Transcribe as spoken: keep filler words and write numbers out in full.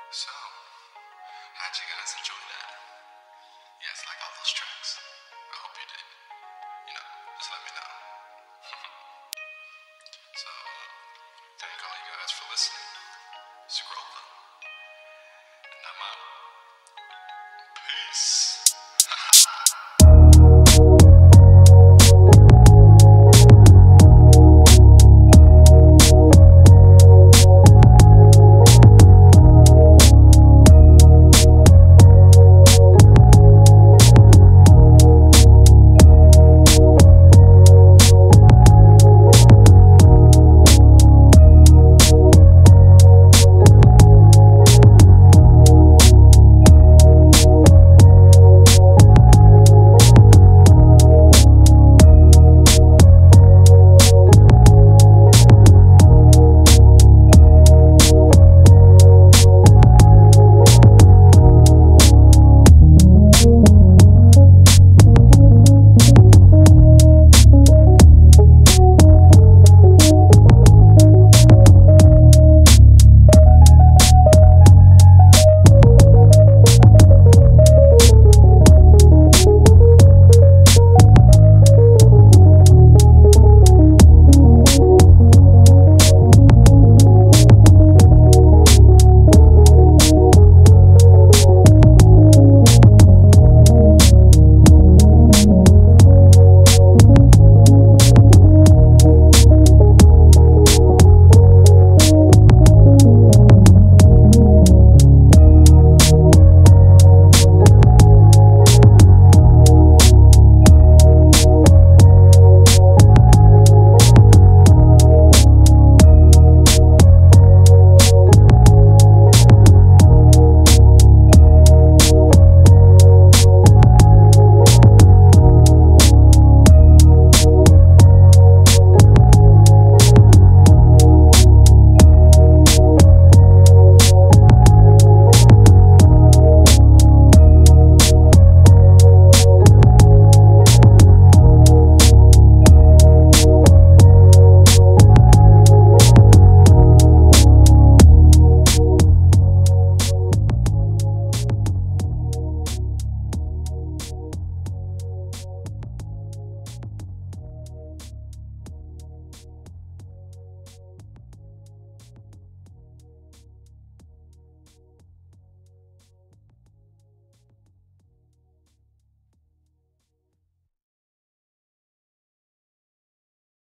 So, how'd you guys enjoy that? Yes, like all those tracks. I hope you did. You know, just let me know. So, thank all you guys for listening. Scroll them. And I'm out.